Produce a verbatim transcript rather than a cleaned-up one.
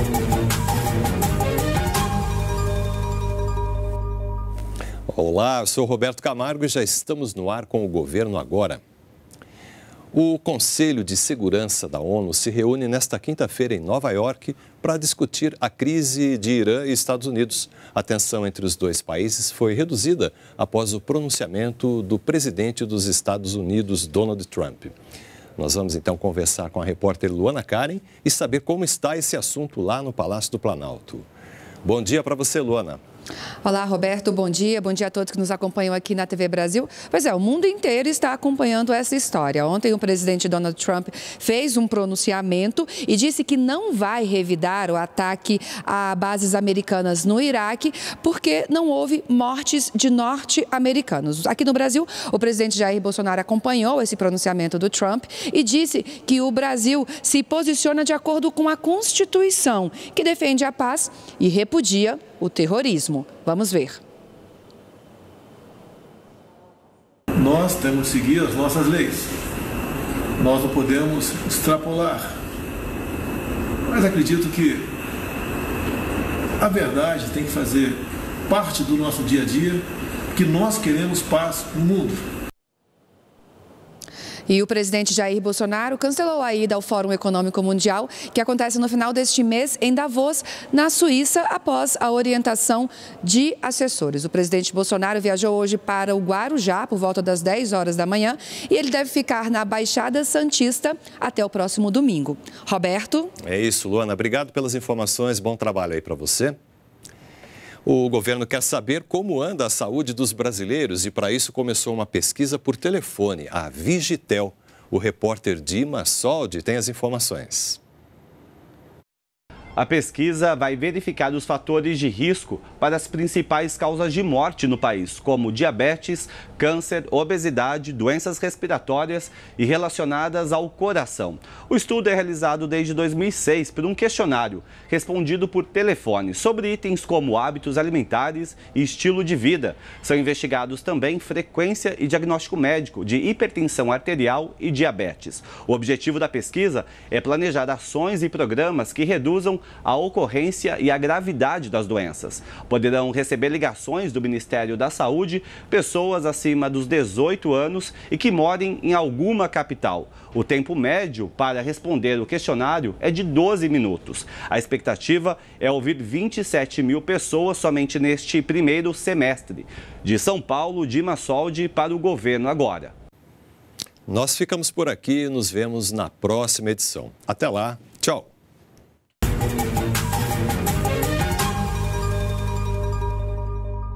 Olá, eu sou Roberto Camargo e já estamos no ar com o Governo Agora. O Conselho de Segurança da ONU se reúne nesta quinta-feira em Nova York para discutir a crise de Irã e Estados Unidos. A tensão entre os dois países foi reduzida após o pronunciamento do presidente dos Estados Unidos, Donald Trump. Nós vamos então conversar com a repórter Luana Karen e saber como está esse assunto lá no Palácio do Planalto. Bom dia para você, Luana. Olá, Roberto, bom dia. Bom dia a todos que nos acompanham aqui na T V Brasil. Pois é, o mundo inteiro está acompanhando essa história. Ontem o presidente Donald Trump fez um pronunciamento e disse que não vai revidar o ataque a bases americanas no Iraque porque não houve mortes de norte-americanos. Aqui no Brasil, o presidente Jair Bolsonaro acompanhou esse pronunciamento do Trump e disse que o Brasil se posiciona de acordo com a Constituição, que defende a paz e repudia o terrorismo. Vamos ver. Nós temos que seguir as nossas leis. Nós não podemos extrapolar. Mas acredito que a verdade tem que fazer parte do nosso dia a dia, que nós queremos paz no mundo. E o presidente Jair Bolsonaro cancelou a ida ao Fórum Econômico Mundial, que acontece no final deste mês em Davos, na Suíça, após a orientação de assessores. O presidente Bolsonaro viajou hoje para o Guarujá por volta das dez horas da manhã e ele deve ficar na Baixada Santista até o próximo domingo. Roberto? É isso, Luana. Obrigado pelas informações. Bom trabalho aí para você. O governo quer saber como anda a saúde dos brasileiros e, para isso, começou uma pesquisa por telefone, a Vigitel. O repórter Dima Soldi tem as informações. A pesquisa vai verificar os fatores de risco para as principais causas de morte no país, como diabetes, câncer, obesidade, doenças respiratórias e relacionadas ao coração. O estudo é realizado desde dois mil e seis por um questionário respondido por telefone sobre itens como hábitos alimentares e estilo de vida. São investigados também frequência e diagnóstico médico de hipertensão arterial e diabetes. O objetivo da pesquisa é planejar ações e programas que reduzam a ocorrência e a gravidade das doenças. Poderão receber ligações do Ministério da Saúde pessoas acima dos dezoito anos e que morem em alguma capital. O tempo médio para responder o questionário é de doze minutos. A expectativa é ouvir vinte e sete mil pessoas somente neste primeiro semestre. De São Paulo, Dima Soldi para o Governo Agora. Nós ficamos por aqui e nos vemos na próxima edição. Até lá!